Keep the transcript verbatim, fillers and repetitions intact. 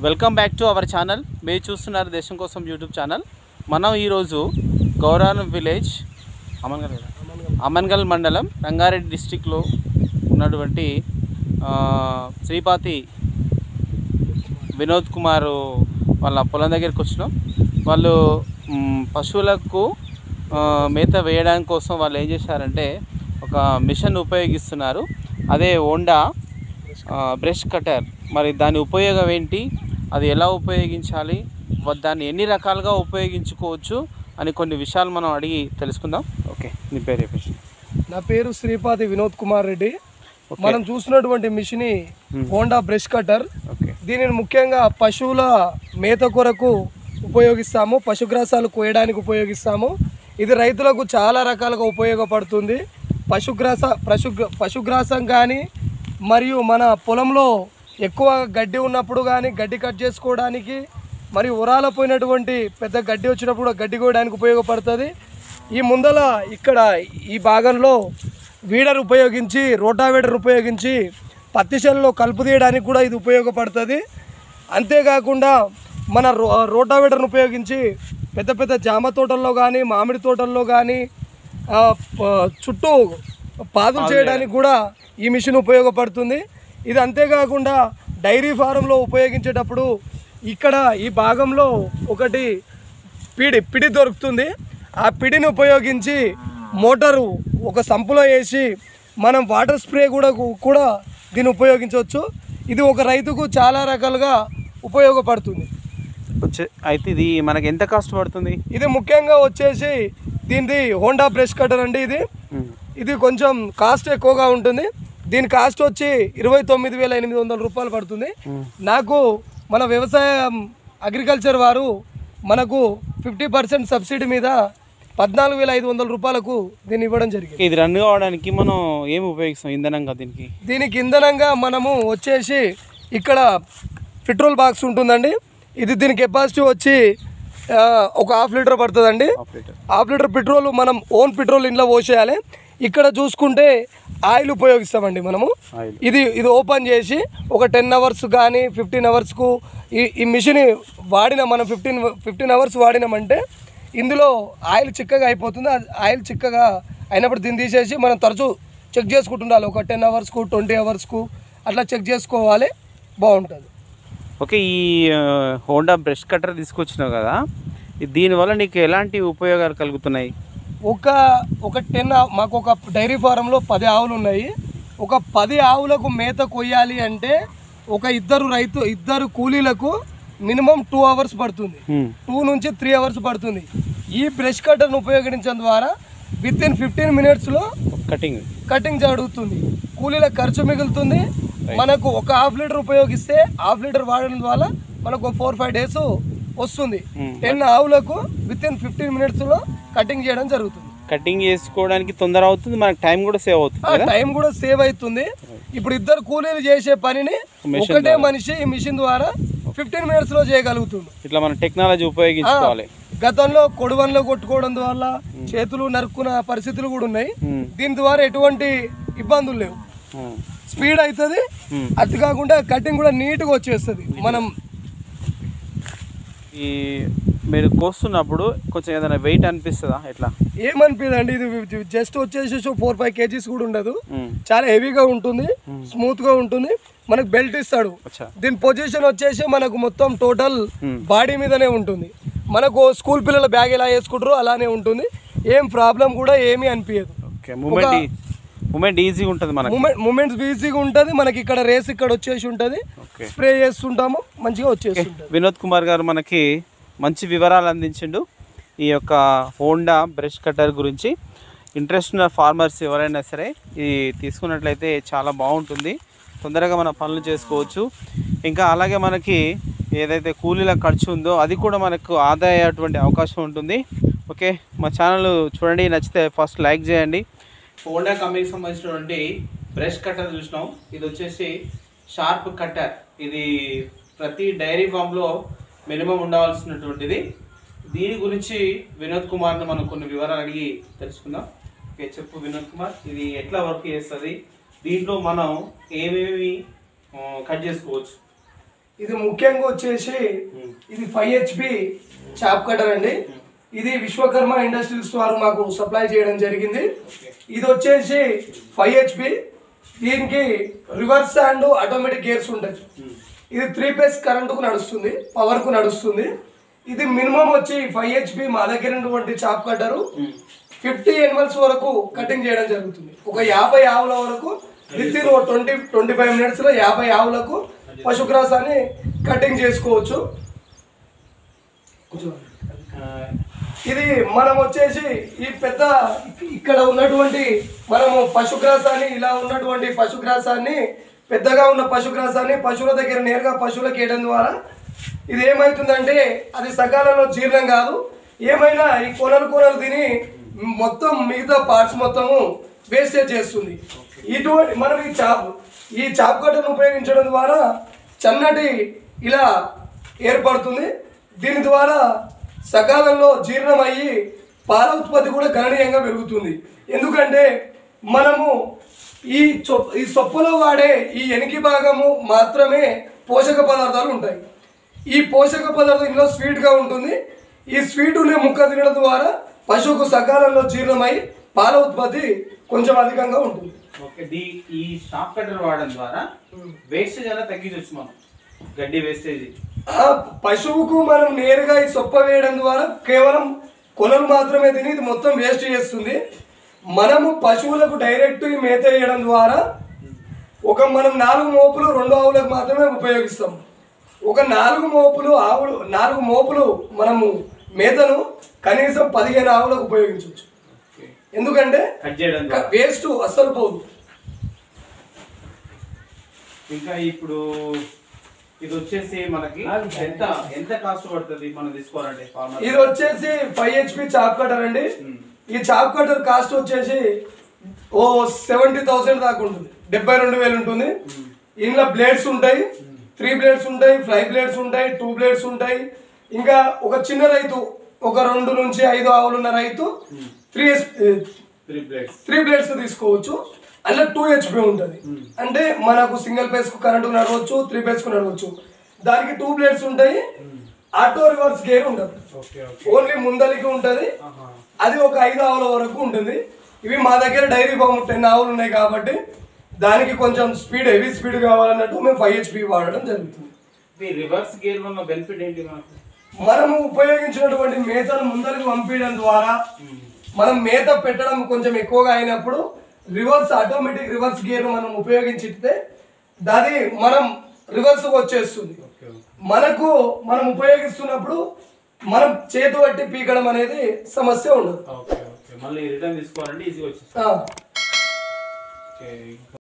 Welcome back to our channel. మీరు చూస్తున్నారు దేశం కోసం యూట్యూబ్ ఛానల్. మనం ఈరోజు గౌరారం విలేజ్ అమన్గల్ అమన్గల్ మండలం రంగారెడ్డి డిస్టిక్లో ఉన్నటువంటి శ్రీపాతి వినోద్ కుమార్ వాళ్ళ పొలం దగ్గరికి వచ్చినాం. వాళ్ళు పశువులకు మేత వేయడానికి కోసం వాళ్ళు ఏం చేశారంటే ఒక మిషన్ ఉపయోగిస్తున్నారు. అదే హోండా బ్రష్ కటర్. మరి దాని ఉపయోగం ఏంటి, అది ఎలా ఉపయోగించాలి, దాన్ని ఎన్ని రకాలుగా ఉపయోగించుకోవచ్చు అని కొన్ని విషయాలు మనం అడిగి తెలుసుకుందాం. ఓకే, నీ పేరు చెప్పేసి. నా పేరు శ్రీపాతి వినోద్ కుమార్ రెడ్డి. మనం చూసినటువంటి మిషన్ హోండా బ్రష్ కటర్. దీనిని ముఖ్యంగా పశువుల మేత కొరకు ఉపయోగిస్తాము, పశుగ్రాసాలు కోయడానికి ఉపయోగిస్తాము. ఇది రైతులకు చాలా రకాలుగా ఉపయోగపడుతుంది. పశుగ్రాస పశు పశుగ్రాసం కానీ మరియు మన పొలంలో ఎక్కువ గడ్డి ఉన్నప్పుడు కానీ గడ్డి కట్ చేసుకోవడానికి, మరియు ఉరాల పోయినటువంటి పెద్ద గడ్డి వచ్చినప్పుడు గడ్డి కోయడానికి ఉపయోగపడుతుంది. ఈ ముందల ఇక్కడ ఈ భాగంలో వీడర్ ఉపయోగించి రోటావేటర్ ఉపయోగించి పత్తి చేనులో కలుపు తీయడానికి కూడా ఇది ఉపయోగపడుతుంది. అంతేకాకుండా మన రో రోటావేటర్ను ఉపయోగించి పెద్ద పెద్ద జామ తోటల్లో కానీ మామిడి తోటల్లో కానీ చుట్టూ పాదులు చేయడానికి కూడా ఈ మిషన్ ఉపయోగపడుతుంది. ఇది అంతేకాకుండా డైరీ ఫారంలో ఉపయోగించేటప్పుడు ఇక్కడ ఈ భాగంలో ఒకటి పిడి పిడి దొరుకుతుంది. ఆ పిడిని ఉపయోగించి మోటారు ఒక సంపులో వేసి మనం వాటర్ స్ప్రే కూడా కూడా దీన్ని ఉపయోగించవచ్చు. ఇది ఒక రైతుకు చాలా రకాలుగా ఉపయోగపడుతుంది. వచ్చే అయితే ఇది మనకి ఎంత కాస్ట్ పడుతుంది? ఇది ముఖ్యంగా వచ్చేసి దీనిది హోండా బ్రష్ కటర్ అండి. ఇది ఇది కొంచెం కాస్ట్ ఎక్కువగా ఉంటుంది. దీని కాస్ట్ వచ్చి ఇరవై తొమ్మిది వేల ఎనిమిది వందల రూపాయలు పడుతుంది. నాకు మన వ్యవసాయ అగ్రికల్చర్ వారు మనకు ఫిఫ్టీ పర్సెంట్ సబ్సిడీ మీద పద్నాలుగు వేల ఐదు వందల రూపాయలకు దీన్ని ఇవ్వడం జరిగింది. ఇది రన్ కావడానికి మనం ఏమి ఉపయోగిస్తాం ఇంధనంగా? దీనికి దీనికి ఇంధనంగా మనము వచ్చేసి ఇక్కడ పెట్రోల్ బాక్స్ ఉంటుందండి. ఇది దీని కెపాసిటీ వచ్చి ఒక హాఫ్ లీటర్ పడుతుందండి. హాఫ్ లీటర్ పెట్రోల్ మనం ఓన్ పెట్రోల్ ఇంట్లో పోసేయాలి. ఇక్కడ చూసుకుంటే ఆయిల్ ఉపయోగిస్తామండి మనము. ఇది ఇది ఓపెన్ చేసి ఒక టెన్ అవర్స్ కానీ ఫిఫ్టీన్ అవర్స్కు ఈ ఈ మిషన్ వాడిన మనం ఫిఫ్టీన్ ఫిఫ్టీన్ అవర్స్ వాడినామంటే ఇందులో ఆయిల్ చిక్కగా అయిపోతుంది. ఆయిల్ చిక్కగా అయినప్పుడు దీన్ని తీసేసి మనం తరచూ చెక్ చేసుకుంటుండాలి. ఒక టెన్ అవర్స్కు ట్వంటీ అవర్స్కు అట్లా చెక్ చేసుకోవాలి, బాగుంటుంది. ఓకే, ఈ హోండా బ్రష్ కటర్ తీసుకొచ్చినావు కదా, దీనివల్ల నీకు ఎలాంటి ఉపయోగాలు కలుగుతున్నాయి? ఒక ఒక టెన్ మాకు ఒక డైరీ ఫారంలో పది ఆవులు ఉన్నాయి. ఒక పది ఆవులకు మేత కొయ్యాలి అంటే ఒక ఇద్దరు రైతు ఇద్దరు కూలీలకు మినిమం టూ అవర్స్ పడుతుంది. టూ నుంచి త్రీ అవర్స్ పడుతుంది. ఈ బ్రష్ కటర్ను ఉపయోగించడం ద్వారా విత్ ఇన్ ఫిఫ్టీన్ మినిట్స్లో కటింగ్ కటింగ్ జరుగుతుంది. కూలీల ఖర్చు మిగులుతుంది. మనకు ఒక హాఫ్ లీటర్ ఉపయోగిస్తే హాఫ్ లీటర్ వాడడం వల్ల మనకు ఫోర్ ఫైవ్ డేస్ వస్తుంది. టెన్ ఆవులకు విత్ ఇన్ ఫిఫ్టీన్ మినిట్స్లో కటింగ్ చేయడం జరుగుతుంది. కటింగ్ చేసుకోవడానికి తొందర అవుతుంది, మనకు టైం కూడా సేవ్ అవుతుంది. టైం కూడా సేవ్ అవుతుంది. ఇప్పుడు ఇద్దరు కూలీలు చేసే పనిని ఒకటే మనిషి ఈ మిషన్ ద్వారా ఫిఫ్టీన్ మినిట్స్ లో చేయగలుగుతుంది. ఇట్లా మన టెక్నాలజీ ఉపయోగించుకోవాలి. గతంలో కొడువన్లో కొట్టుకోవడం వల్ల చేతులు నరుక్కున్న పరిస్థితులు కూడా ఉన్నాయి. దీని ద్వారా ఎటువంటి ఇబ్బందులు లేవు. స్పీడ్ అవుతుంది. అది కాకుండా కటింగ్ కూడా నీట్గా వచ్చేస్తుంది. మనం ఈ మీరు కోస్తున్నప్పుడు కొంచెం ఏదైనా వెయిట్ అనిపిస్తుందా? ఎట్లా ఏమనిపిస్తుంది అండి, ఇది జస్ట్ వచ్చేసి ఫోర్ ఫైవ్ కేజీస్ కూడా ఉండదు. చాలా హెవీగా ఉంటుంది, స్మూత్ గా ఉంటుంది. మనకు బెల్ట్ ఇస్తాడు. దీని పొజిషన్ వచ్చేసి మనకు మొత్తం టోటల్ బాడీ మీదనే ఉంటుంది. మనకు స్కూల్ పిల్లల బ్యాగ్ ఎలా వేసుకుంటారో అలానే ఉంటుంది. ఏం ప్రాబ్లం కూడా ఏమీ అనిపించదు. మూమెంట్ ఈజీగా ఉంటుంది. మనకి మూమెంట్స్ ఈజీగా ఉంటుంది. మనకి ఇక్కడ రేస్ ఇక్కడ వచ్చేసి ఉంటుంది. స్ప్రే చేస్తుంటాము, మంచిగా వచ్చేసి. వినోద్ కుమార్ గారు మనకి మంచి వివరాలు అందించిండు ఈ యొక్క హోండా బ్రష్ కటర్ గురించి. ఇంట్రెస్ట్ ఉన్న ఫార్మర్స్ ఎవరైనా సరే ఇది తీసుకున్నట్లయితే చాలా బాగుంటుంది. తొందరగా మన పనులు చేసుకోవచ్చు. ఇంకా అలాగే మనకి ఏదైతే కూలీల ఖర్చు ఉందో అది కూడా మనకు ఆదా అయ్యేటువంటి అవకాశం ఉంటుంది. ఓకే, మా ఛానల్ చూడండి, నచ్చితే ఫస్ట్ లైక్ చేయండి. హోండా కంపెనీకి సంబంధించినటువంటి బ్రష్ కట్టర్ చూసినాం. ఇది వచ్చేసి షార్ప్ కట్టర్. ఇది ప్రతి డైరీ ఫామ్లో మినిమం ఉండవలసినటువంటిది. దీని గురించి వినోద్ కుమార్ని మనం కొన్ని వివరాలు అడిగి తెలుసుకుందాం. ఓకే, చెప్పు వినోద్ కుమార్, ఇది ఎట్లా వర్క్ చేస్తుంది, దీంట్లో మనం ఏమేమి కట్ చేసుకోవచ్చు? ఇది ముఖ్యంగా వచ్చేసి ఇది ఫైవ్ హెచ్పి చాప్ కటర్ అండి. ఇది విశ్వకర్మ ఇండస్ట్రీస్ వారు మాకు సప్లై చేయడం జరిగింది. ఇది వచ్చేసి ఫైవ్ హెచ్పి, దీనికి రివర్స్ అండ్ ఆటోమేటిక్ గేర్స్ ఉంటాయి. ఇది త్రీ ఫేస్ కరెంటుకు నడుస్తుంది, పవర్కు నడుస్తుంది. ఇది మినిమం వచ్చి ఫైవ్ హెచ్పి మా దగ్గర ఉన్నటువంటి చాప్ కట్టరు ఫిఫ్టీ ఎనిమల్స్ వరకు కటింగ్ చేయడం జరుగుతుంది. ఒక యాభై ఆవుల వరకు within twenty twenty five మినిట్స్లో యాభై ఆవులకు పశుగ్రాసాన్ని కటింగ్ చేసుకోవచ్చు. ఇది మనం వచ్చేసి ఈ పెద్ద ఇక్కడ ఉన్నటువంటి మనము పశుగ్రాసాన్ని ఇలా ఉన్నటువంటి పశుగ్రాసాన్ని పెద్దగా ఉన్న పశుగ్రాసాన్ని పశువుల దగ్గర నేరుగా పశువులకు వేయడం ద్వారా ఇది ఏమవుతుందంటే అది సకాలంలో జీర్ణం కాదు, ఏమైనా ఈ కొనలు కొనలు తిని మొత్తం మిగతా పార్ట్స్ మొత్తము వేస్టేజ్ చేస్తుంది. ఇటువంటి మనం ఈ చాప్ ఈ చాప్ కట్టను ఉపయోగించడం ద్వారా చన్నటి ఇలా ఏర్పడుతుంది. దీని ద్వారా సకాలంలో జీర్ణం అయ్యి పాల ఉత్పత్తి కూడా గణనీయంగా పెరుగుతుంది. ఎందుకంటే మనము ఈ చొ ఈ సొప్పులో వాడే ఈ ఎనికి భాగము మాత్రమే పోషక పదార్థాలు ఉంటాయి. ఈ పోషక పదార్థం ఇందులో స్వీట్గా ఉంటుంది. ఈ స్వీటుని ముక్క తినడం ద్వారా పశువుకు సకాలంలో జీర్ణమై పాల ఉత్పత్తి కొంచెం అధికంగా ఉంటుంది. ఓకే, ఈ షాప్ కట్టర్ వాడడం ద్వారా వేస్టేజ్ అలా తగ్గించవచ్చు. మనం గడ్డి వేస్టేజ్ పశువుకు మనం నేరుగా ఈ సొప్ప వేయడం ద్వారా కేవలం కొనలు మాత్రమే తిని ఇది మొత్తం వేస్ట్ చేస్తుంది. మనము పశువులకు డైరెక్ట్ ఈ మేత వేయడం ద్వారా ఒక మనం నాలుగు మోపులు రెండు ఆవులకు మాత్రమే ఉపయోగిస్తాం. ఒక నాలుగు మోపులు ఆవులు నాలుగు మోపులు మనము మేతను కనీసం పదిహేను ఆవులకు ఉపయోగించవచ్చు. ఎందుకంటే వేస్ట్ అస్సలు పోదు. ఇంకా ఇప్పుడు ఇది వచ్చేసి మనకి ఎంత ఎంత కాస్ట్ పడుతుంది మనం తీసుకోవాలంటే? ఇది వచ్చేసి ఫైవ్ హెచ్పి చాప్ కటర్ అండి. ఈ చాప్ కటర్ కాస్ట్ వచ్చేసి ఓ సెవెంటీ థౌసండ్ దాకా ఉంటుంది, డెబ్బై రెండు వేలు ఉంటుంది. ఇందులో బ్లేడ్స్ ఉంటాయి, త్రీ బ్లేడ్స్ ఉంటాయి, ఫైవ్ బ్లేడ్స్ ఉంటాయి, టూ బ్లేడ్స్ ఉంటాయి. ఇంకా ఒక చిన్న రైతు ఒక రెండు నుంచి ఐదు ఆవులు ఉన్న రైతు త్రీ త్రీ బ్లేడ్స్ తీసుకోవచ్చు. అందులో టూ హెచ్పి ఉంటుంది, అంటే మనకు సింగిల్ ఫేస్ కు కరెంటు నడవచ్చు, త్రీ ఫేస్ కు నడవచ్చు. దానికి టూ బ్లేడ్స్ ఉంటాయి. ఆటో రివర్స్ గేర్ ఉండదు, ఓన్లీ ముందలికి ఉంటుంది. అది ఒక ఐదు ఆవుల వరకు ఉంటుంది. ఇవి మా దగ్గర డైరీ ఫామ్ టెన్ ఆవులు ఉన్నాయి కాబట్టి దానికి కొంచెం స్పీడ్ హెవీ స్పీడ్ కావాలన్నట్టు మేము ఫైవ్ హెచ్పి వాడడం జరుగుతుంది. రివర్స్ గేర్ వల్ల బెనిఫిట్ ఏంటి? మనకు మనము ఉపయోగించినటువంటి మేతను ముందరికి పంపించడం ద్వారా మనం మేత పెట్టడం కొంచెం ఎక్కువగా అయినప్పుడు రివర్స్ ఆటోమేటిక్ రివర్స్ గేర్ మనం ఉపయోగించితే దాది మనం రివర్స్ వచ్చేస్తుంది. మనకు మనం ఉపయోగిస్తున్నప్పుడు మనం చేతి పట్టి పీకడం అనేది సమస్య ఉండదు. మళ్ళీ రిటర్న్ తీసుకోవాలంటే ఈజీ వచ్చేస్తుంది.